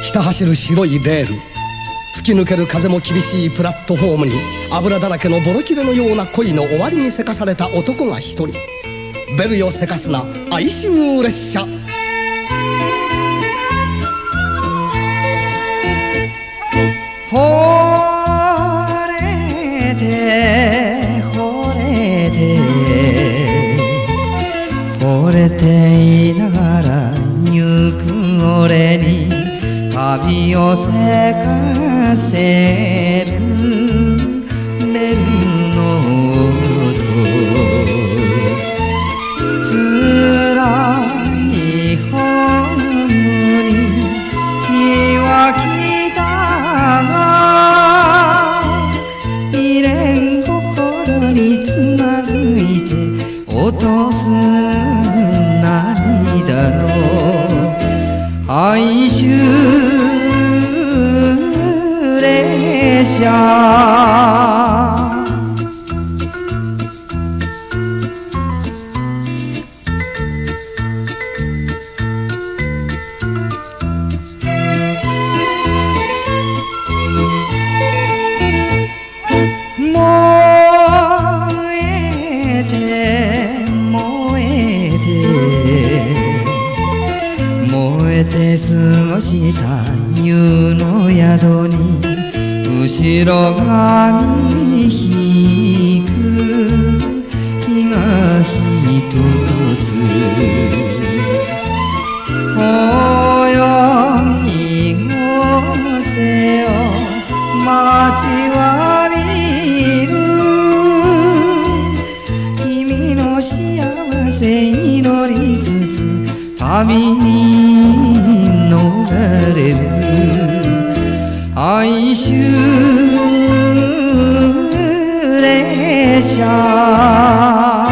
ひた走る白いレール、吹き抜ける風も厳しいプラットフォームに、油だらけのボロ切れのような恋の終わりにせかされた男が一人。ベルよせかすな哀愁列車。 惚れて惚れて惚れていながら行く俺に旅をせかせるベルの音、辛いホームに日は来たが未練心につまずいて落とす涙の哀愁列車。燃えて過ごした夕の宿に後ろ髪引く日が一つ、泳ぎ越せよ待ちわびる君の幸せ祈りつつ旅に逃れる哀愁列車。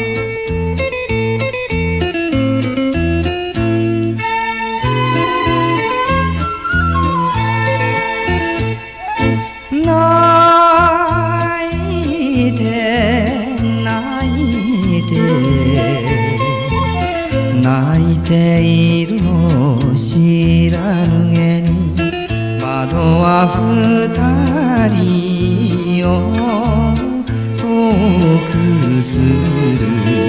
泣いて泣いて泣いているのを知らぬげに窓は二人を遠くする。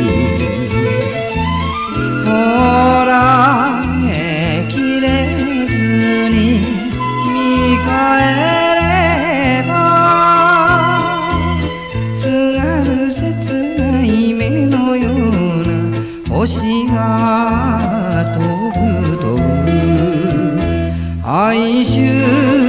ほらきれずに見返れば津軽切ない目のような星が飛ぶ飛ぶ哀愁